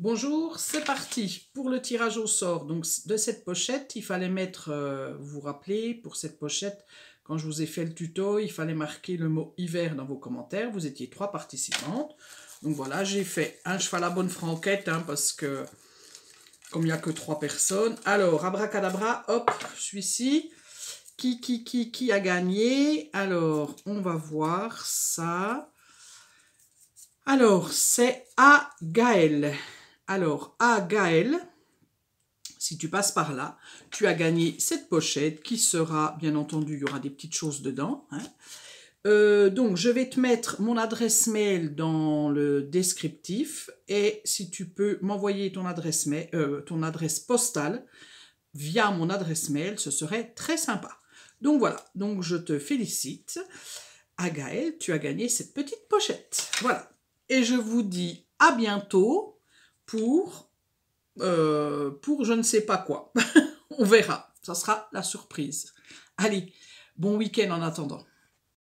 Bonjour, c'est parti pour le tirage au sort. Donc de cette pochette, il fallait mettre, vous vous rappelez, pour cette pochette, quand je vous ai fait le tuto, il fallait marquer le mot hiver dans vos commentaires. Vous étiez 3 participantes. Donc voilà, j'ai fait un cheval à bonne franquette, parce que comme il n'y a que 3 personnes. Alors, abracadabra, hop, celui-ci. Qui a gagné? Alors, on va voir ça. Alors, c'est A. Gaël. Alors, A. Gaël, si tu passes par là, tu as gagné cette pochette qui sera, bien entendu, il y aura des petites choses dedans. Donc, je vais te mettre mon adresse mail dans le descriptif et si tu peux m'envoyer ton adresse postale via mon adresse mail, ce serait très sympa. Donc voilà, donc je te félicite. À Gaël, tu as gagné cette petite pochette. Voilà. Et je vous dis à bientôt pour je ne sais pas quoi. On verra. Ça sera la surprise. Allez, bon week-end en attendant.